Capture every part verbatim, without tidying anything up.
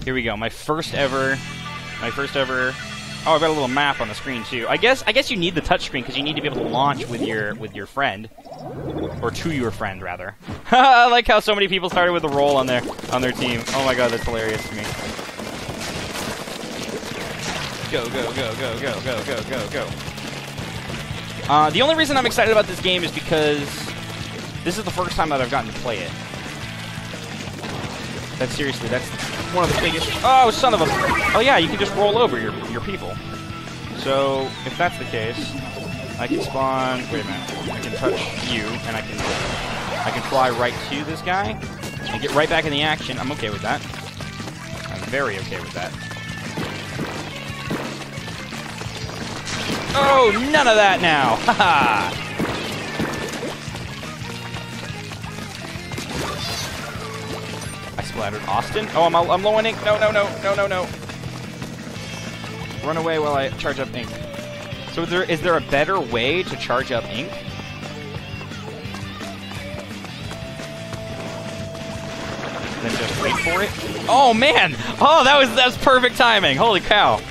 Here we go. My first ever. My first ever. Oh, I've got a little map on the screen too. I guess I guess you need the touchscreen because you need to be able to launch with your with your friend, or to your friend rather. I like how so many people started with a roll on their on their team. Oh my god, that's hilarious to me. Go go go go go go go go go. Uh, the only reason I'm excited about this game is because this is the first time that I've gotten to play it. That's seriously, that's one of the biggest... Oh, son of a... Oh yeah, you can just roll over your, your people. So, if that's the case, I can spawn... Wait a minute. I can touch you, and I can I can fly right to this guy, and get right back in the action. I'm okay with that. I'm very okay with that. Oh, none of that now! Haha! I splattered Austin. Oh, I'm, I'm low on ink. No, no, no, no, no, no. Run away while I charge up ink. So is there, is there a better way to charge up ink? Then just wait for it? Oh, man! Oh, that was, that was perfect timing. Holy cow.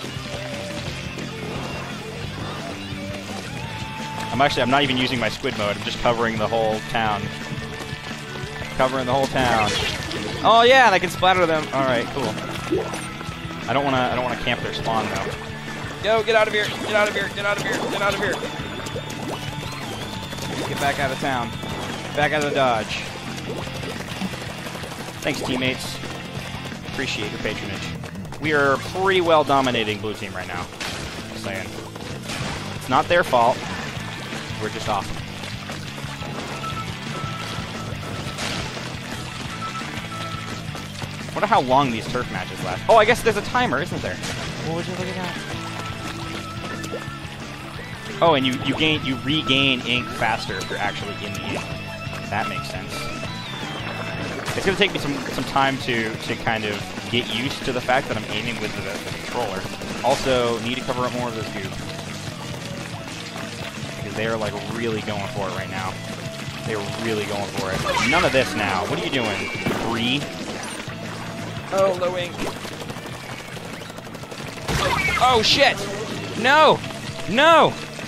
I'm actually, I'm not even using my squid mode. I'm just covering the whole town. Covering the whole town. Oh yeah, and I can splatter them. All right, cool. I don't want to. I don't want to camp their spawn though. Yo, get out of here! Get out of here! Get out of here! Get out of here! Get back out of town. Back out of the dodge. Thanks, teammates. Appreciate your patronage. We are pretty well dominating blue team right now. Just saying. It's not their fault. We're just off. I wonder how long these turf matches last. Oh, I guess there's a timer, isn't there? Oh, would you look at that? Oh, and you, you gain you regain ink faster if you're actually in the ink. That makes sense. It's gonna take me some some time to to kind of get used to the fact that I'm aiming with the, the controller. Also, need to cover up more of this goop. Because they are like really going for it right now. They're really going for it. None of this now. What are you doing? Three? Oh, low ink. Oh, shit! No! No!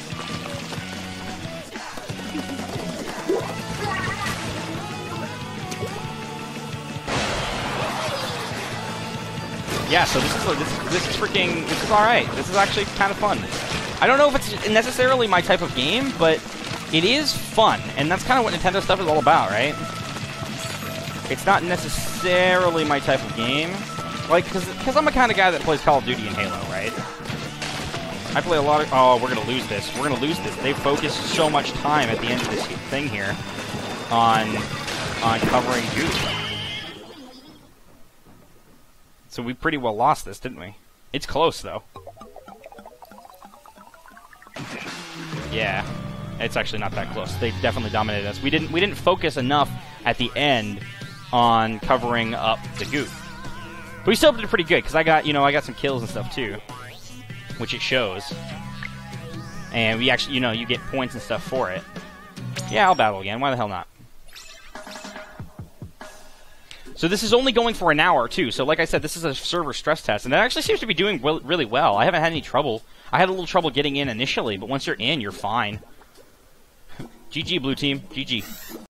Yeah, so this is this, this is freaking this is all right. This is actually kind of fun. I don't know if it's necessarily my type of game, but it is fun, and that's kind of what Nintendo stuff is all about, right? It's not necessarily my type of game, like because I'm a kind of guy that plays Call of Duty and Halo, right? I play a lot of. Oh, we're gonna lose this. We're gonna lose this. They focus so much time at the end of this thing here on on covering goop. So we pretty well lost this, didn't we? It's close, though. Yeah, it's actually not that close. They definitely dominated us. We didn't we didn't focus enough at the end on covering up the goop. But we still did pretty good because I got you know I got some kills and stuff too, which it shows. And we actually you know you get points and stuff for it. Yeah, I'll battle again. Why the hell not? So this is only going for an hour, too. So like I said, this is a server stress test, and it actually seems to be doing well, really well. I haven't had any trouble. I had a little trouble getting in initially, but once you're in, you're fine. G G, blue team. G G.